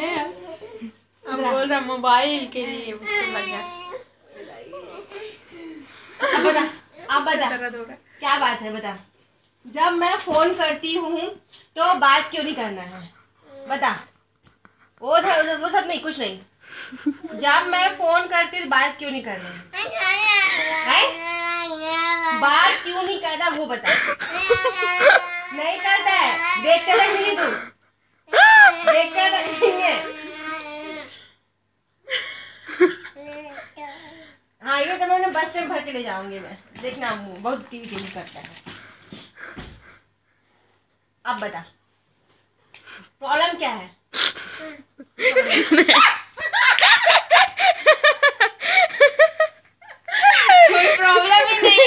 मैंने अब बोल रहा मोबाइल के लिए उसको लग गया। अब बता क्या बात है, बता। जब मैं फोन करती हूँ तो बात क्यों नहीं करना है, बता। वो सब नहीं, कुछ नहीं। जब मैं फोन करती हूँ बात क्यों नहीं करना है? बात क्यों नहीं करता वो बता। नहीं करता है, देखते तक नहीं तू, देखते तक नहीं है। हाँ, ये तो मैंने बस में भर के ले जाऊंगी मैं, देखना मुँह बहुत टीवी चेंज करता है। अब बता प्रॉब्लम क्या है? कोई प्रॉब्लम ही नहीं।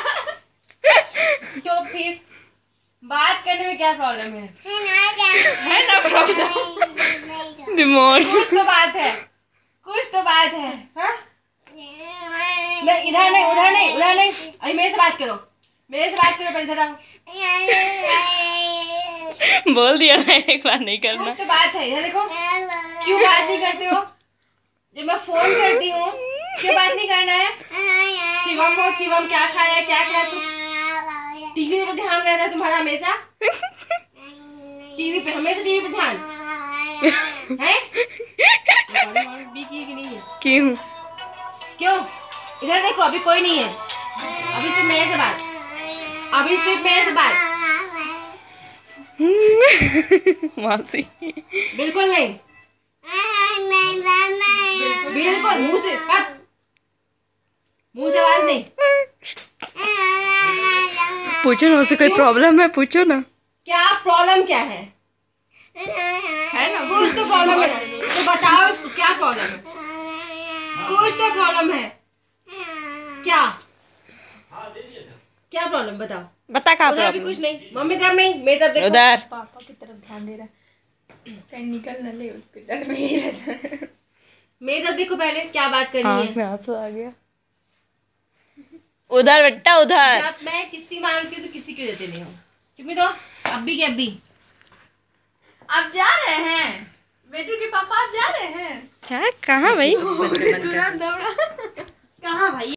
तो फिर बात करने में क्या प्रॉब्लम है? है ना प्रॉब्लम? दिमाग कुछ तो बात है, कुछ तो बात है। हाँ? नहीं, इधर नहीं, उधर नहीं, उधर नहीं। अभी मेरे से बात करो, मेरे से बात करो, पहले इधर आओ। बोल दिया ना एक बार नहीं करना। कुछ तो बात है, इधर देखो। क्यों बात नहीं करते हो? जब मैं फोन करती हूँ क्यों बात नहीं करना है? शिवम क्या खाया, क्या खाया? तू टीवी पे ध्यान रहता है तुम्हारा हमेशा, टीवी पे हमेशा, टीवी पे ध्यान है। की नहीं है? क्यों? इधर देखो, अभी कोई नहीं है, अभी सिर्फ मेरे से बात, अभी सिर्फ मेरे से बात। मासी बिल्कुल नहीं, बिल्कुल मुंह से आवाज नहीं। पूछो ना, उसे कोई प्रॉब्लम है? पूछो ना, क्या प्रॉब्लम क्या है? है ना कुछ तो प्रॉब्लम है, तो बताओ इसको क्या प्रॉब्लम है? कुछ तो प्रॉब्लम है, क्या प्रॉब्लम बताओ। बता क्या प्रॉब्लम? अभी कुछ नहीं, मम्मी तरफ नहीं, मेरी तरफ देखो। उधर पापा की तरफ ध्यान दे रहा है, कहीं निकल न ले, उसके डर में ही रहता है। मेरी तरफ देखो पहले, क्या बात करनी है? आंसू आ गया। उधर बेटा, उधर। जब मैं किसी मांगती हूँ तो किसी क्यों देते नहीं हो? चुप्पी तो अभी के अभी आप जा रहे हैं बेटू के पापा, आप जा रहे हैं क्या? कहाँ भाई? तुरंत दौड़ा। कहाँ भाई?